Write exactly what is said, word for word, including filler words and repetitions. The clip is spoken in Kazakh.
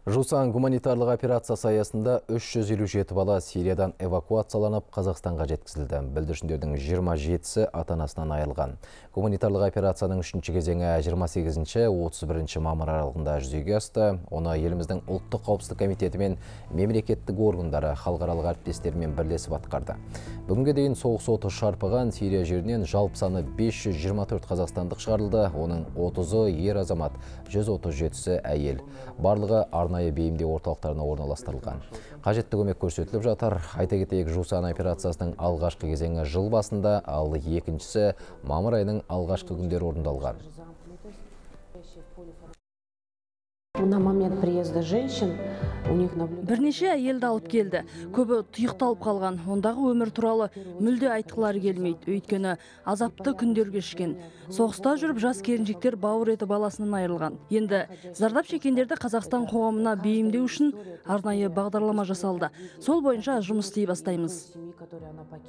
Жусан гуманитарлық операциясы аясында үш жүз елу жеті бала Сириядан эвакуацияланып Қазақстанға жеткізілді. Бүлдіршіндердің жиырма жетісі ата-анасынан айырылған. Гуманитарлық операцияның үшінші кезеңі жиырма сегізінші отыз бірінші мамыр аралығында жүзеге асты. Оны еліміздің ұлттық қауіпсіздік комитеті мен мемлекеттік органдары халықаралық әріптестерімен бірлесіп атқарды. Бүгінге дейін соғыс оты шарпыған Сирия жерінен жалпы саны бес жүз жиырма төрт қазақстандық шығарылды. Оның отызы ер азамат, жүз отыз жетісі әйел. Барлығы арнайы бейімдеу орталықтарына орналастырылған. Қажетті көмек көрсетіліп жатыр. Айта кетейік, Жусан операциясының алғашқы кезеңі жыл басында, ал екіншісі мамыр айының алғашқы күндері орындалған. На момент приезда женщин у них бірнеше әйелді алып келді. Көбі тұйықталып қалған. Ондағы өмір туралы мүлде айтқылары келмейді. Өйткені азапты күндер кешкен. Соғыста жүріп жас келіншектер бауыр еті баласынан айырылған. Енді зардап шеккендерді Қазақстан қоғамына бейімдеу үшін арнайы бағдарлама жасалды. Сол бойынша жұмыс істей бастаймыз.